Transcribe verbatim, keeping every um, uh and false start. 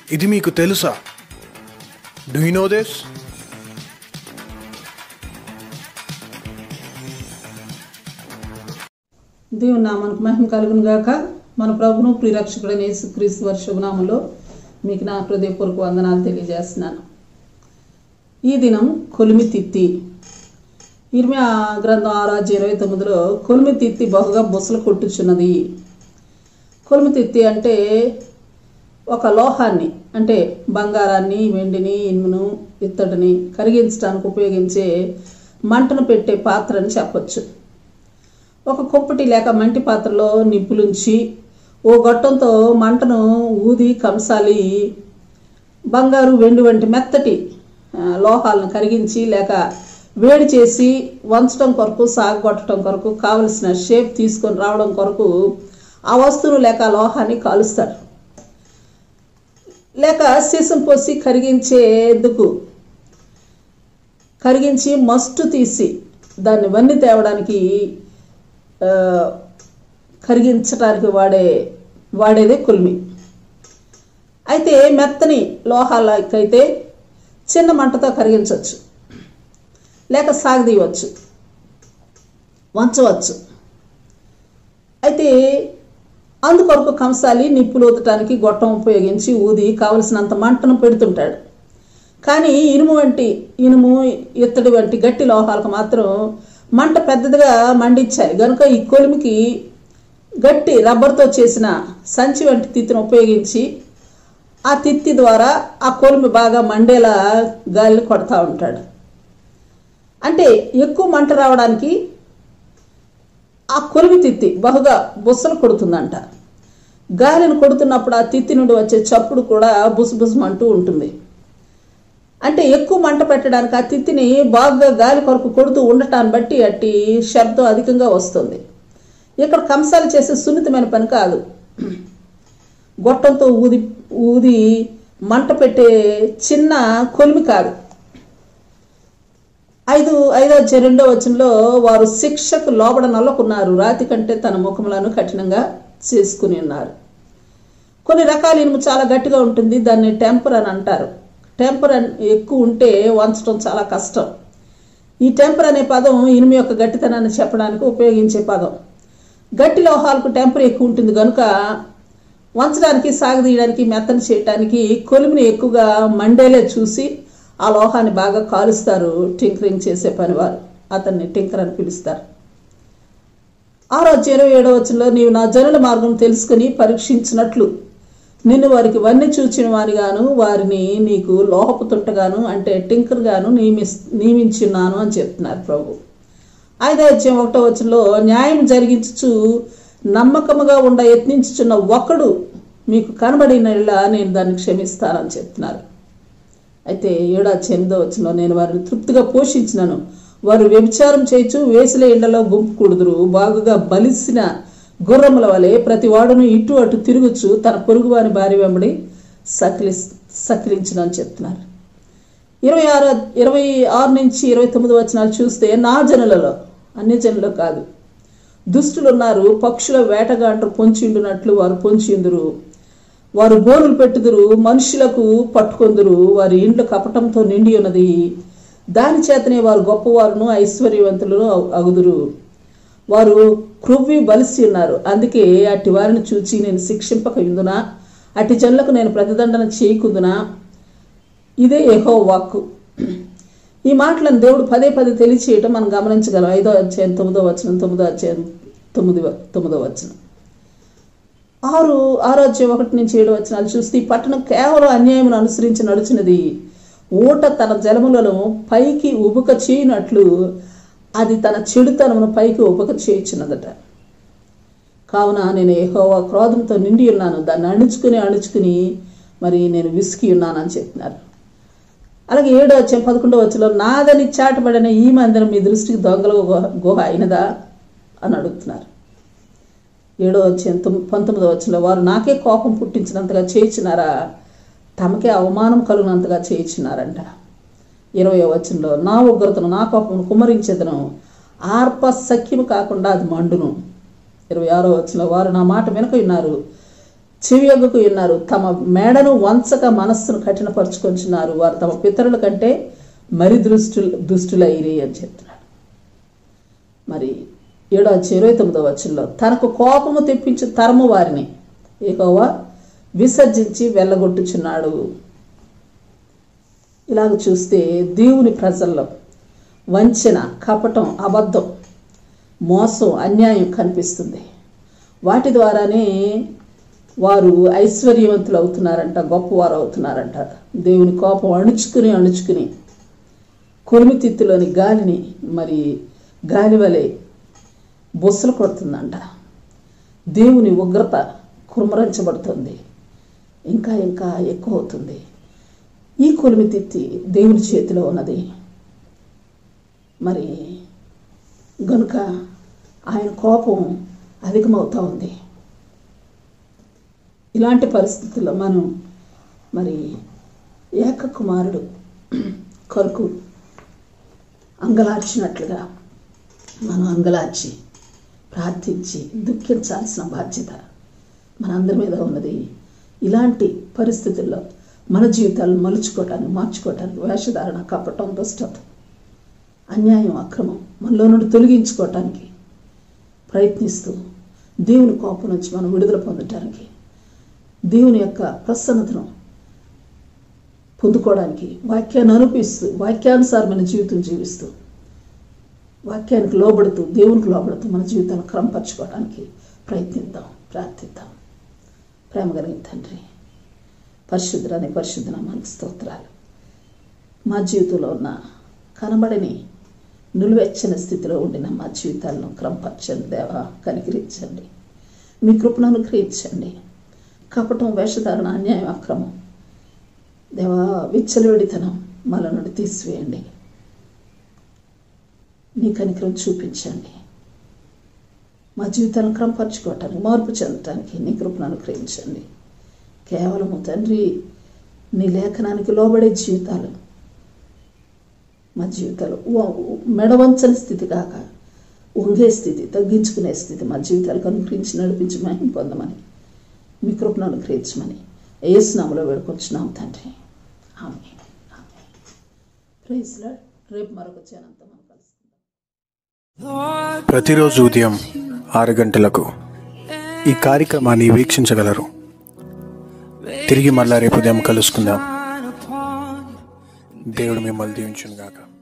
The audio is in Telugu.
ఇది మీకు తెలుసా? Do you know this? దేవుని నామానికి మహిమ కలుగును గాక. మన ప్రభును ప్రియరక్షకుడైన యేసుక్రీస్తు వారి శుభనామంలో మీకు నా హృదయపూర్వక వందనాలు తెలియజేస్తున్నాను. ఈ దినం కొలిమి తిత్తి. ఇర్మియా గ్రంథం ఆరాధ్య ఇరవై తొమ్మిదిలో కొలిమి తిత్తి బహుగా బుసలు కొట్టుచున్నది. కొలిమి తిత్తి అంటే ఒక లోహాన్ని, అంటే బంగారాన్ని, వెండిని, ఇనుమును, ఇత్తడిని కరిగించడానికి ఉపయోగించే మంటను పెట్టే పాత్ర అని చెప్పచ్చు. ఒక కుప్పటి లేక మంటి పాత్రలో నిప్పులుంచి ఓ గొట్టంతో మంటను ఊది కంసాలి బంగారు, వెండి వంటి మెత్తటి లోహాలను కరిగించి లేక వేడి చేసి వంచడం కొరకు, సాగొట్టడం కొరకు, కావలసిన షేప్ తీసుకొని రావడం కొరకు ఆ వస్తువును లేక లోహాన్ని కాలుస్తారు. లేక సీసం పోసి కరిగించేందుకు కరిగించి మస్టు తీసి దాన్ని వన్ని తేవడానికి కరిగించడానికి వాడే వాడేదే కొలిమి. అయితే మెత్తని లోహాలకైతే చిన్న మంటతో కరిగించవచ్చు, లేక సాగదీయవచ్చు, వంచవచ్చు. అయితే అందుకొరకు కంసాలి నిప్పులు ఊదటానికి గొట్టం ఉపయోగించి ఊది కావలసినంత మంటను పెడుతుంటాడు. కానీ ఇనుము వంటి ఇనుము ఇత్తడి వంటి గట్టి లోహాలకు మాత్రం మంట పెద్దదిగా మండించాయి కనుక ఈ కొలిమికి గట్టి రబ్బర్తో చేసిన సంచి వంటి తిత్తిని ఉపయోగించి ఆ తిత్తి ద్వారా ఆ కొలిమి బాగా మండేలా గాలిని కొడతా ఉంటాడు. అంటే ఎక్కువ మంట రావడానికి ఆ కొలిమి తిత్తి బహుగా బుస్సలు కొడుతుందంట. గాలిని కొడుతున్నప్పుడు ఆ తిత్తి నుండి వచ్చే చప్పుడు కూడా బుసబుసమంటూ ఉంటుంది. అంటే ఎక్కువ మంట పెట్టడానికి ఆ తిత్తిని బాగా గాలి కొరకు కొడుతూ ఉండటాన్ని బట్టి అట్టి శబ్దం అధికంగా వస్తుంది. ఇక్కడ కంసాలు చేసే సున్నితమైన పని కాదు. గొట్టంతో ఊది ఊది మంట పెట్టే చిన్న కొలిమి కాదు. ఐదు ఐదో రెండో వచనంలో వారు శిక్షకు లోబడ నొల్లకున్నారు, రాతి కంటే తన ముఖములను కఠినంగా చేసుకుని ఉన్నారు. కొన్ని రకాల ఇనుము చాలా గట్టిగా ఉంటుంది, దాన్ని టెంపర్ అని అంటారు. టెంపర్ ఎక్కువ ఉంటే వంచడం చాలా కష్టం. ఈ టెంపర్ అనే పదం ఇనుము యొక్క గట్టితనాన్ని చెప్పడానికి ఉపయోగించే పదం. గట్టి లోహాలకు టెంపర్ ఎక్కువ ఉంటుంది కనుక వంచడానికి, సాగదీయడానికి, మెత్తని చేయడానికి కొలిమిని ఎక్కువగా మండేలే చూసి ఆ లోహాన్ని బాగా కాలుస్తారు. టింకరింగ్ చేసే పనివారు అతన్ని టింకర్ అని పిలుస్తారు. ఆరో ఇరవై ఏడో వచనంలో నీవు నా జనుల మార్గం తెలుసుకుని పరీక్షించినట్లు నిన్ను వారికి వన్ని చూచిన వారిగాను వారిని నీకు లోహపు తుంటగాను అంటే టింకర్ గాను నియమి నియమించున్నాను అని చెప్తున్నారు ప్రభు. ఐదో అధ్యాయం ఒకటో వచనంలో న్యాయం జరిగించుచు నమ్మకముగా ఉండ యత్నించుచున్న ఒకడు మీకు కనబడినలా నేను దాన్ని క్షమిస్తానని చెప్తున్నారు. అయితే ఏడో ఎనిమిదో వచనంలో నేను వారిని తృప్తిగా పోషించినను, వారు వ్యభిచారం చేయొచ్చు, వేసుల ఇళ్లలో గుంపు కూడుదురు, బాగుగా బలిసిన గుర్రముల వలె ప్రతి వాడును ఇటు అటు తిరుగుచు తన పొరుగు వారి భార్య వెంబడి సకిలి సకిలించునని చెప్తున్నారు. ఇరవై ఆరు ఇరవై ఆరు నుంచి ఇరవై తొమ్మిది వచనాలు చూస్తే నా జనులలో, అన్ని జనులు కాదు, దుష్టులు ఉన్నారు, పక్షుల వేటగాండ్రు పొంచిండునట్లు వారు పొంచిందురు, వారు బోరులు పెట్టుదురు, మనుషులకు పట్టుకొందురు, వారి ఇండ్లు కపటంతో నిండి ఉన్నది, దాని చేతనే వారు గొప్పవారును ఐశ్వర్యవంతులను అగుదురు, వారు క్రొవ్వి బలిసి ఉన్నారు, అందుకే అట్టి వారిని చూచి నేను శిక్షింపక ఉందునా, అట్టి జనులకు నేను ప్రతిదండన చేయకుందునా, ఇదే యెహోవా వాక్కు. ఈ మాటలను దేవుడు పదే పదే తెలియచేయటం మనం గమనించగలం. ఐదో అధ్యాయం తొమ్మిదో వచనం, తొమ్మిదో అధ్యాయం తొమ్మిది తొమ్మిదో వచనం, ఆరు ఆరో అధ్యాయం ఒకటి నుంచి ఏడు వచనాలు చూస్తే ఈ పట్టణం కేవలం అన్యాయమును అనుసరించి నడుచున్నది, ఊట తన జలములను పైకి ఉబుక చేయనట్లు అది తన చెడుతనమును పైకి ఉబుక చేయుచున్నదట. కావున నేను యెహోవా క్రోధంతో నిండి ఉన్నాను, దాన్ని అణుచుకుని అణుచుకుని మరి నేను విసికి ఉన్నానని చెప్తున్నారు. అలాగే ఏడో వచ్చే పదకొండో వచ్చలో నాదని చాటబడిన ఈ మందిరం మీ దృష్టికి దొంగల గుహ అయినదా అని అడుగుతున్నారు. ఏడో వచ్చే పంతొమ్మిదో వచ్చలో వారు నాకే కోపం పుట్టించినంతగా చేయించినారా, తమకే అవమానం కలుగునంతగా చేయించినారంట. ఇరవై వచనంలో నా ఉగ్రతను నా కోపమును కుమ్మరించేదను, ఆర్ప సఖ్యము కాకుండా అది మండును. ఇరవై ఆరో వచనంలో వారు నా మాట వెనుక ఉన్నారు, చెవియొగ్గకు ఉన్నారు, తమ మేడను వంచక మనస్సును కఠినపరుచుకొంచున్నారు, వారు తమ పితరుల కంటే మరి దృష్టు దుష్టులైరి అని చెప్తున్నాడు. మరి ఏడో ఇరవై తొమ్మిదో వచనంలో తనకు కోపము తెప్పించి తరము వారిని యెహోవా విసర్జించి వెళ్ళగొట్టుచున్నాడు. ఇలాగ చూస్తే దేవుని ప్రజల్లో వంచన, కపటం, అబద్ధం, మోసం, అన్యాయం కనిపిస్తుంది. వాటి ద్వారానే వారు ఐశ్వర్యవంతులు అవుతున్నారంట, గొప్పవారు అవుతున్నారంట. దేవుని కోపం అణుచుకుని అణుచుకుని కొలిమితిత్తులోని గాలిని మరి గాలి వలె బొస్సలు కొడుతుందంట. దేవుని ఉగ్రత కుమ్మరించబడుతుంది, ఇంకా ఇంకా ఎక్కువ అవుతుంది. ఈ కొలిమితిత్తి దేవుని చేతిలో ఉన్నది. మరి గనుక ఆయన కోపం అధికమవుతూ ఉంది. ఇలాంటి పరిస్థితుల్లో మనం మరి ఏక కుమారుడు కొరకు అంగలార్చినట్లుగా మనం అంగలార్చి ప్రార్థించి దుఃఖించాల్సిన బాధ్యత మనందరి మీద ఉన్నది. ఇలాంటి పరిస్థితుల్లో మన జీవితాలను మలుచుకోవటానికి, మార్చుకోవటానికి వేషధారణ, కపటం, దుష్టత, అన్యాయం, అక్రమం మనలో నుండి తొలగించుకోవటానికి ప్రయత్నిస్తూ దేవుని కోపం నుంచి మనం విడుదల పొందటానికి, దేవుని యొక్క ప్రసన్నతను పొందుకోవడానికి వాక్యాన్ని అనుపిస్తూ వాక్యానుసారమైన జీవితం జీవిస్తూ వాక్యానికి లోబడుతూ దేవునికి లోబడుతూ మన జీవితాన్ని క్రమపరచుకోవడానికి ప్రయత్నిద్దాం, ప్రార్థిద్దాం. ప్రేమ కలిగిన తండ్రి, పరిశుద్ధులని పరిశుద్ధ నామానికి స్తోత్రాలు. మా జీవితంలో ఉన్న కనబడని నిలువెచ్చని స్థితిలో ఉండిన మా జీవితాలను క్రమపరచండి దేవా, కనికరించండి, మీ కృపను అనుగ్రహించండి. కపటం, వేషధారణ, అన్యాయం, అక్రమం దేవా, విచ్చలవిడితనం మన నుండి తీసివేయండి. నీ కనికరం చూపించండి. మా జీవితాలను క్రమపరచుకోవటానికి, మార్పు చెందటానికి నీ కృపను అనుగ్రహించండి. కేవలము తండ్రి నీ లేఖనానికి లోబడే జీవితాలు మా జీవితాలు మెడవంచని స్థితి కాక వంగే స్థితి, తగ్గించుకునే స్థితి మా జీవితాలకు అనుగ్రహించి నడిపించి మహిమ పొందమని, మీ కృపను అనుగ్రహించమని యేసు నామములో వేడుకొంచున్నాం తండ్రి. ఆమేన్. ఆమేన్. Praise lord. రేపు మరొక ఛానల్తో మనం కలుసుకుందాం. ప్రతిరోజు ఉదయం ఆరు గంటలకు ఈ కార్యక్రమాన్ని వీక్షించగలరు. తిరిగి మళ్ళా రేపు ఉదయం కలుసుకుందాం. దేవుడు మిమ్మల్ని దీవించును గాక.